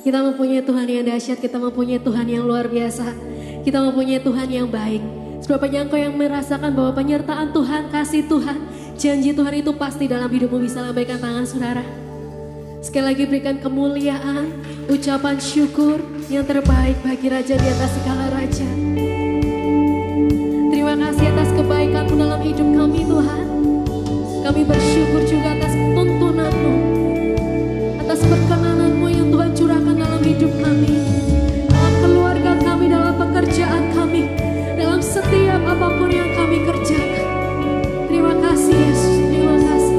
Kita mempunyai Tuhan yang dahsyat, kita mempunyai Tuhan yang luar biasa. Kita mempunyai Tuhan yang baik. Seberapa engkau yang merasakan bahwa penyertaan Tuhan, kasih Tuhan, janji Tuhan itu pasti dalam hidupmu. Bisa lambaikan tangan saudara. Sekali lagi berikan kemuliaan, ucapan syukur yang terbaik bagi Raja di atas segala Raja. Terima kasih atas kebaikan-Mu dalam hidup kami Tuhan. Kami bersyukur juga atas tuntunan-Mu, atas perkenanan-Mu yang Tuhan curahkan dalam hidup kami, dalam keluarga kami, dalam pekerjaan kami, dalam setiap apapun yang kami kerjakan. Terima kasih Yesus, terima kasih.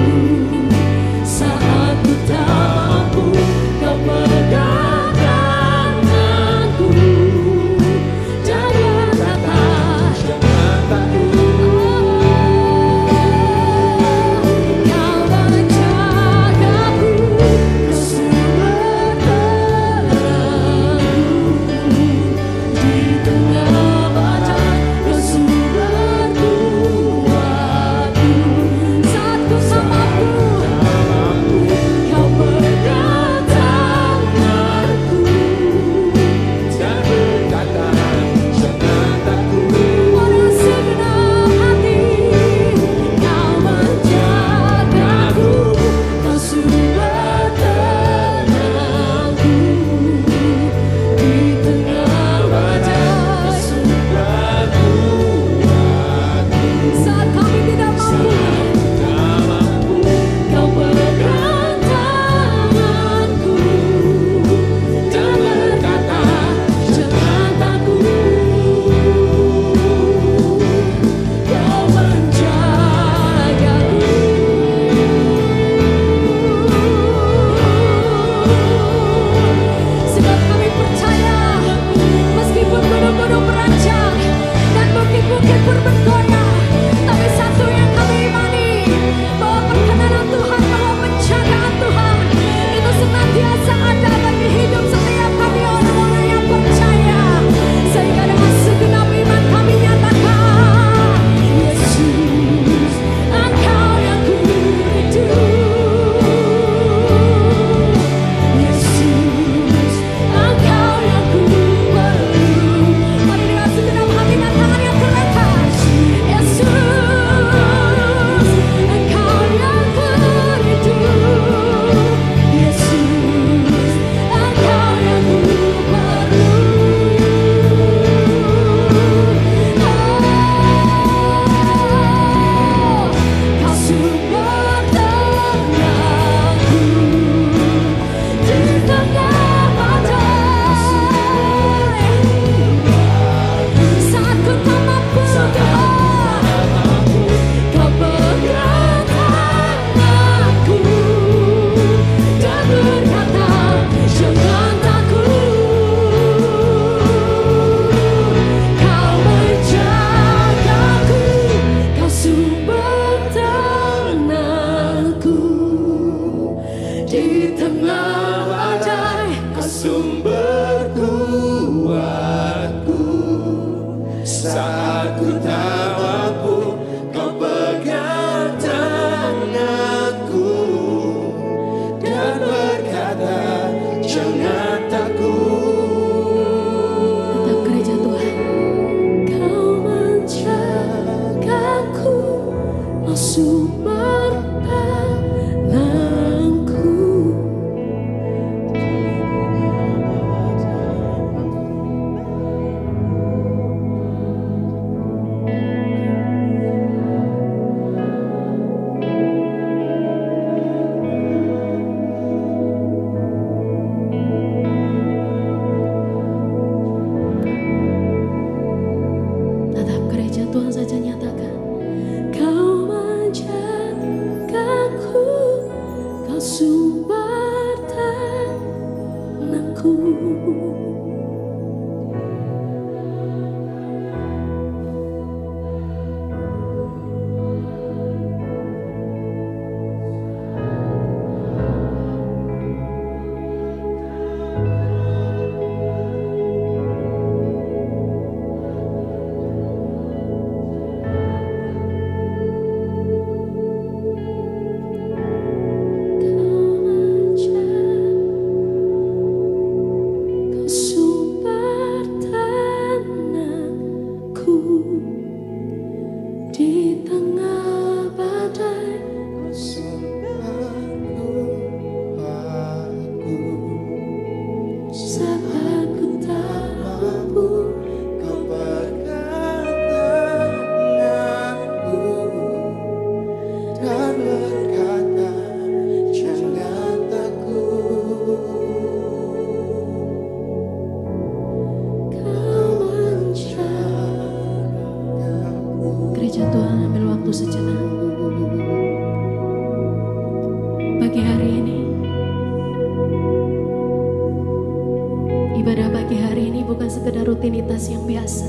Saat ku tak mampu, Kau pegang sumber kuatku. Saat ku tak mampu, Kau pegang tanganku dan berkata, jangan takut. Tetap gereja Tuhan. Kau menjagaku, Kau sumber tenangku. Tetap gereja Tuhan saja nyatakan. Kau menjagaku, Kau sumber tenangku. Kau sumber tenangku di tengah badai. Saat ku tak mampu, Kau pegang tanganku dan berkata, jangan takut. Kau menjagaku. Gereja Tuhan, ambil waktu sejenak. Pagi hari ini, ibadah pagi hari ini bukan sekedar rutinitas yang biasa.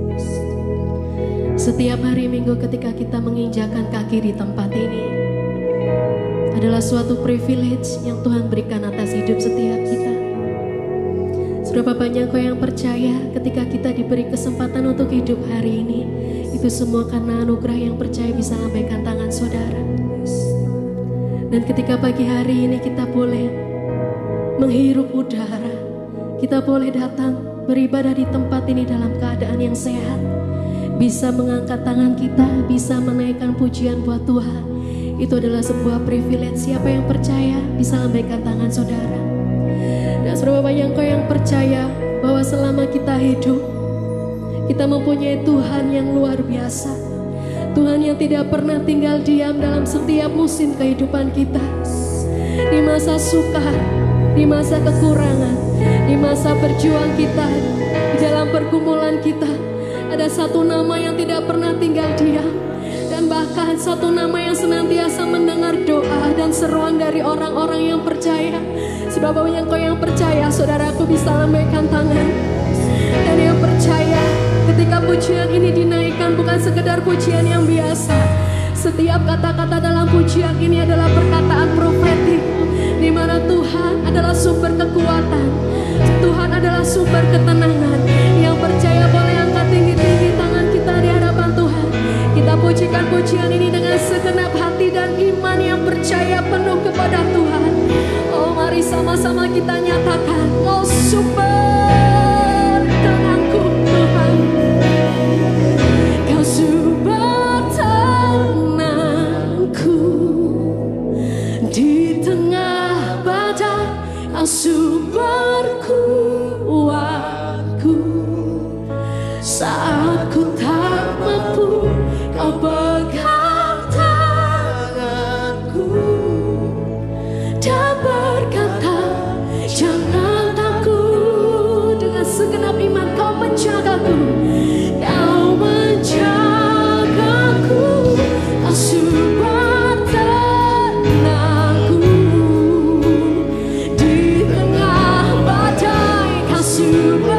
Setiap hari Minggu ketika kita menginjakan kaki di tempat ini adalah suatu privilege yang Tuhan berikan atas hidup setiap kita. Seberapa banyak kau yang percaya ketika kita diberi kesempatan untuk hidup hari ini, itu semua karena anugerah yang percaya bisa lambaikan tangan saudara. Dan ketika pagi hari ini kita boleh menghirup udara, kita boleh datang beribadah di tempat ini dalam keadaan yang sehat, bisa mengangkat tangan kita, bisa menaikkan pujian buat Tuhan, itu adalah sebuah privilege. Siapa yang percaya bisa lambaikan tangan saudara. Dan seberapa banyak kau yang percaya bahwa selama kita hidup, kita mempunyai Tuhan yang luar biasa, Tuhan yang tidak pernah tinggal diam dalam setiap musim kehidupan kita. Di masa sukar, di masa kekurangan, di masa berjuang kita, di dalam pergumulan kita, ada satu nama yang tidak pernah tinggal diam. Dan bahkan satu nama yang senantiasa mendengar doa dan seruan dari orang-orang yang percaya. Seberapa banyak kau yang percaya, saudaraku bisa lambaikan tangan. Dan yang percaya ketika pujian ini dinaikkan bukan sekedar pujian yang biasa. Setiap kata-kata dalam pujian ini adalah perkataan profetik, di mana Tuhan adalah sumber kekuatan, Tuhan adalah sumber ketenangan. Yang percaya boleh angkat tinggi-tinggi tangan kita di hadapan Tuhan. Kita pujikan pujian ini dengan segenap hati dan iman yang percaya penuh kepada Tuhan. Oh, mari sama-sama kita nyatakan, oh sumber tenangku Tuhan, Kau sumber tenangku di tengah badai, Kau sumber kuatku. Saat ku tak mampu, Kau pegang tanganku dan berkata, jangan takut. Dengan segenap iman Kau menjagaku, Kau menjagaku, Kau sumber tenangku di tengah badai, Kau sumber